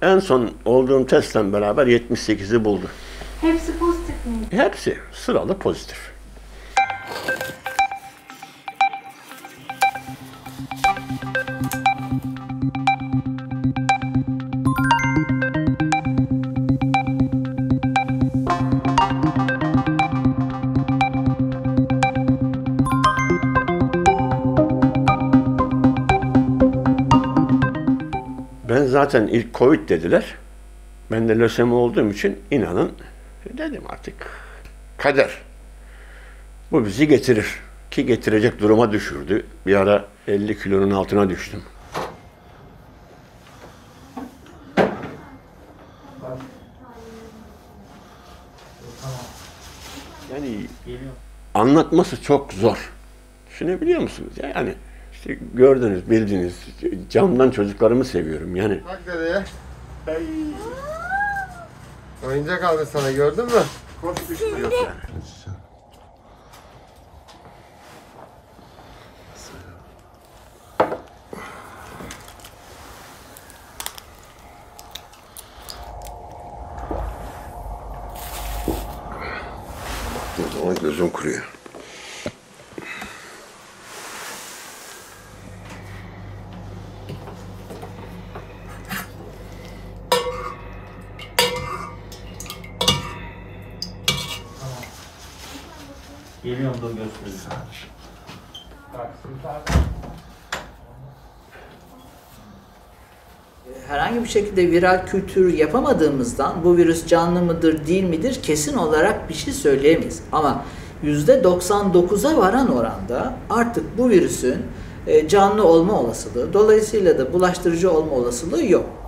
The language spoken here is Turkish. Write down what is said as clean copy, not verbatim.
En son olduğum testle beraber 78'i buldu. Hepsi pozitif mi? Hepsi sıralı pozitif. Ben zaten ilk Covid dediler. Ben de lösemi olduğum için inanın dedim artık kader. Bu bizi getirir. Ki getirecek duruma düşürdü. Bir ara 50 kilonun altına düştüm. Yani anlatması çok zor. Düşünebiliyor musunuz? Yani işte gördünüz, bildiniz. Camdan çocuklarımı seviyorum yani. Bak dedeye. Oyuncak aldı sana, gördün mü? Yok yani. O zaman gözüm kuruyor. Geliyorum da göstereyim. Herhangi bir şekilde viral kültür yapamadığımızdan bu virüs canlı mıdır değil midir kesin olarak bir şey söyleyemeyiz. Ama %99'a varan oranda artık bu virüsün canlı olma olasılığı, dolayısıyla da bulaştırıcı olma olasılığı yok.